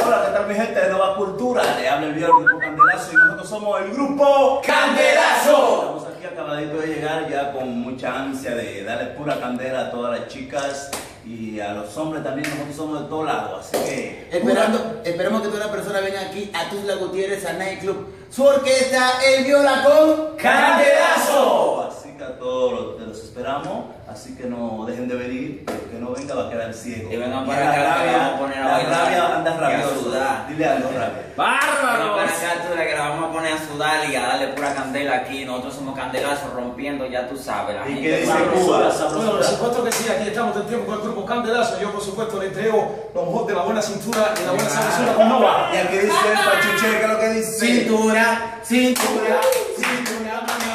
Hola, ¿qué tal mi gente de Nueva Cultura? Le habla el viejo Grupo Candelazo y nosotros somos el Grupo Candelazo. Estamos aquí acabaditos de llegar ya con mucha ansia de darle pura candela a todas las chicas y a los hombres también. Nosotros somos de todos lados, así que... Esperamos que toda la persona venga aquí a Tuzla Gutiérrez, a Nightclub, su orquesta, el Viola con Candelazo. Así que a todos los esperamos, así que no dejen de venir, el que no venga va a quedar ciego. Y vengan para acá, que vamos a poner a bailar. La rabia anda y a rabioso. sudar. Dile algo, rabia. ¡Bárbaros! Para acá, tú, que la vamos a poner a sudar y a darle pura candela aquí. Nosotros somos candelazos rompiendo, ya tú sabes. La ¿Y gente qué dice sabrosura. Cuba? Bueno, por supuesto que sí, aquí estamos del tiempo con el Grupo Candelazo. Yo, por supuesto, le entrego lo mejor de la buena cintura y la buena sabrosura con Nova. Y aquí dice el pachuche, ¿qué es lo que dice? cintura, cintura, cintura,